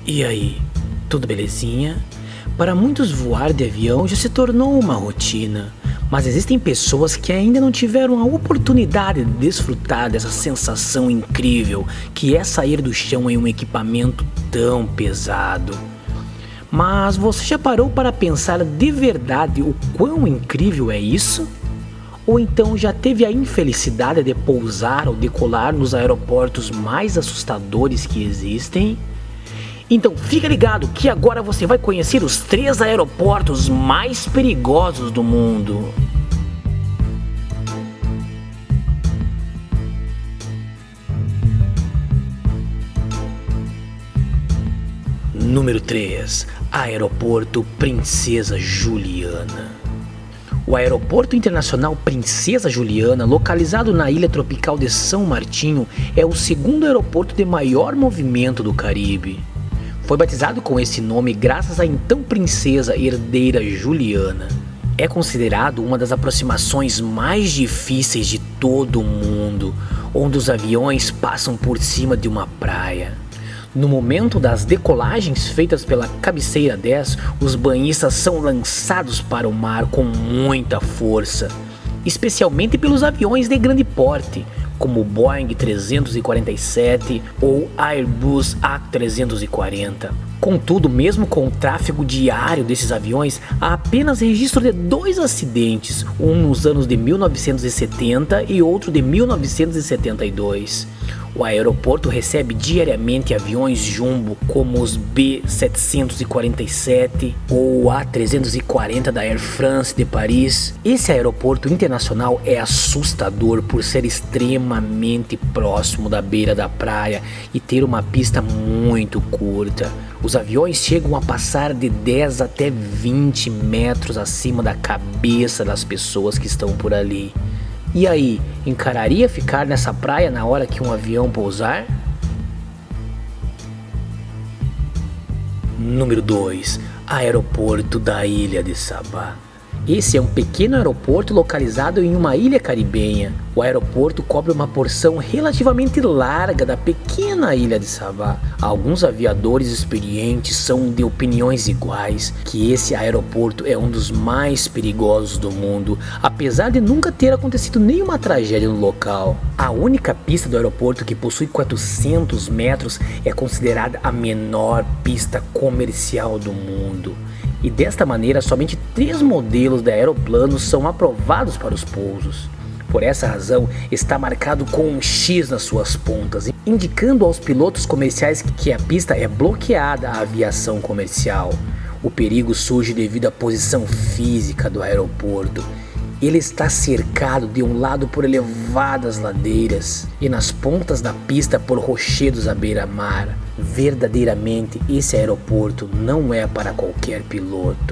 E aí, tudo belezinha? Para muitos voar de avião já se tornou uma rotina, mas existem pessoas que ainda não tiveram a oportunidade de desfrutar dessa sensação incrível que é sair do chão em um equipamento tão pesado. Mas você já parou para pensar de verdade o quão incrível é isso? Ou então já teve a infelicidade de pousar ou decolar nos aeroportos mais assustadores que existem? Então fica ligado que agora você vai conhecer os 3 aeroportos mais perigosos do mundo. Número 3. Aeroporto Princesa Juliana. O Aeroporto Internacional Princesa Juliana, localizado na ilha tropical de São Martinho, é o segundo aeroporto de maior movimento do Caribe. Foi batizado com esse nome graças à então princesa herdeira Juliana. É considerado uma das aproximações mais difíceis de todo o mundo, onde os aviões passam por cima de uma praia. No momento das decolagens feitas pela cabeceira 10, os banhistas são lançados para o mar com muita força, especialmente pelos aviões de grande porte, como o Boeing 347 ou Airbus A340. Contudo, mesmo com o tráfego diário desses aviões, há apenas registro de 2 acidentes, um nos anos de 1970 e outro de 1972. O aeroporto recebe diariamente aviões jumbo como os B747 ou A340 da Air France de Paris. Esse aeroporto internacional é assustador por ser extremamente próximo da beira da praia e ter uma pista muito curta. Os aviões chegam a passar de 10 até 20 metros acima da cabeça das pessoas que estão por ali. E aí, encararia ficar nessa praia na hora que um avião pousar? Número 2. Aeroporto da Ilha de Sabá. Esse é um pequeno aeroporto localizado em uma ilha caribenha. O aeroporto cobre uma porção relativamente larga da pequena ilha de Sabá. Alguns aviadores experientes são de opiniões iguais, que esse aeroporto é um dos mais perigosos do mundo, apesar de nunca ter acontecido nenhuma tragédia no local. A única pista do aeroporto, que possui 400 metros, é considerada a menor pista comercial do mundo. E desta maneira, somente 3 modelos de aeroplanos são aprovados para os pousos. Por essa razão, está marcado com um X nas suas pontas, indicando aos pilotos comerciais que a pista é bloqueada à aviação comercial. O perigo surge devido à posição física do aeroporto. Ele está cercado de um lado por elevadas ladeiras e nas pontas da pista por rochedos à beira-mar. Verdadeiramente, esse aeroporto não é para qualquer piloto.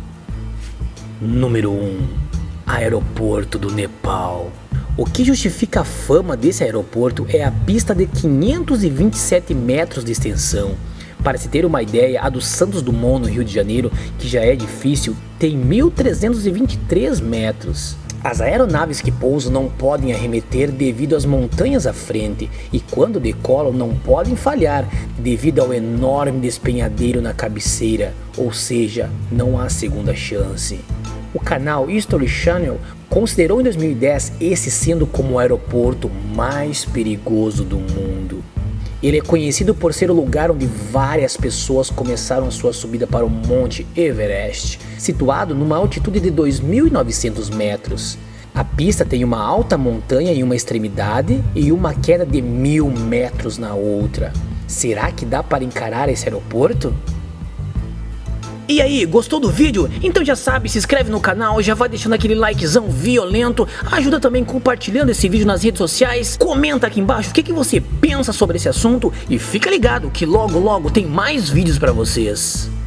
Número 1. Aeroporto do Nepal. O que justifica a fama desse aeroporto é a pista de 527 metros de extensão. Para se ter uma ideia, a do Santos Dumont no Rio de Janeiro, que já é difícil, tem 1.323 metros. As aeronaves que pousam não podem arremeter devido às montanhas à frente, e quando decolam não podem falhar devido ao enorme despenhadeiro na cabeceira, ou seja, não há segunda chance. O canal History Channel considerou em 2010 esse sendo como o aeroporto mais perigoso do mundo. Ele é conhecido por ser o lugar onde várias pessoas começaram a sua subida para o Monte Everest, situado numa altitude de 2.900 metros. A pista tem uma alta montanha em uma extremidade e uma queda de 1.000 metros na outra. Será que dá para encarar esse aeroporto? E aí, gostou do vídeo? Então já sabe, se inscreve no canal, já vai deixando aquele likezão violento, ajuda também compartilhando esse vídeo nas redes sociais, comenta aqui embaixo o que você pensa sobre esse assunto e fica ligado que logo logo tem mais vídeos pra vocês.